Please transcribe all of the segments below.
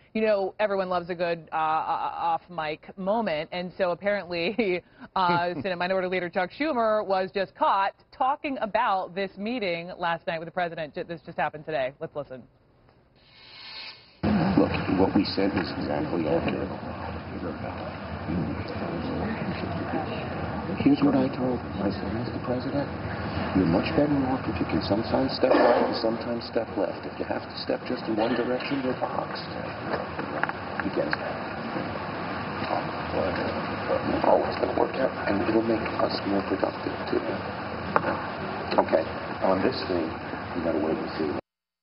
you know, everyone loves a good off-mic moment, and so apparently Senate Minority Leader Chuck Schumer was just caught talking about this meeting last night with the president. This just happened today. Let's listen. Look, what we said was exactly accurate. Here's what I told him. I said, Mr. President, you're much better off if you can sometimes step right and sometimes step left. If you have to step just in one direction, you're boxed. He gets it. Oh, it's going to work out, and it'll make us more productive, too. Okay, on this thing, you got to wait and see.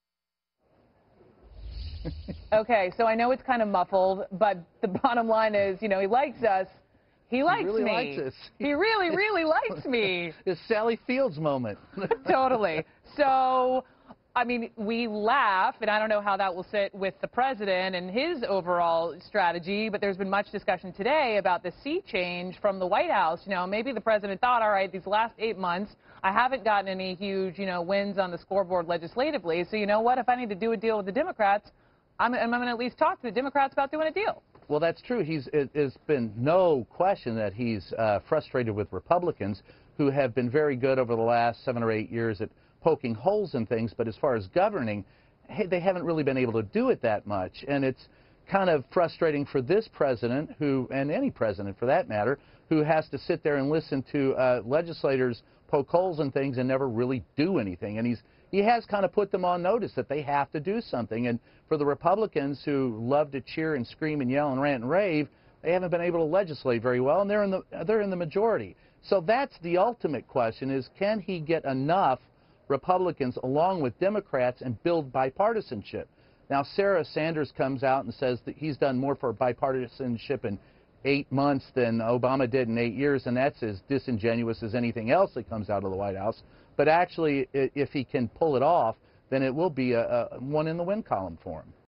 Okay, so I know it's kind of muffled, but the bottom line is, you know, he likes us. He likes really me. Likes us. He really, really likes me. It's Sally Fields moment. Totally. So, I mean, we laugh, and I don't know how that will sit with the president and his overall strategy, but there's been much discussion today about the sea change from the White House. You know, maybe the president thought, all right, these last 8 months, I haven't gotten any huge, you know, wins on the scoreboard legislatively, so you know what? If I need to do a deal with the Democrats, I'm going to at least talk to the Democrats about doing a deal. Well, that's true. It's been no question that he's frustrated with Republicans who have been very good over the last 7 or 8 years at poking holes in things, but as far as governing, hey, they haven't really been able to do it that much. And it's kind of frustrating for this president, who, and any president for that matter, who has to sit there and listen to legislators poke holes in things and never really do anything. And he has kind of put them on notice that they have to do something. And for the Republicans who love to cheer and scream and yell and rant and rave, they haven't been able to legislate very well, and they're in the majority. So that's the ultimate question: is can he get enough Republicans along with Democrats and build bipartisanship? Now, Sarah Sanders comes out and says that he's done more for bipartisanship in 8 months than Obama did in 8 years, and that's as disingenuous as anything else that comes out of the White House. But actually, if he can pull it off, then it will be one in the win column for him.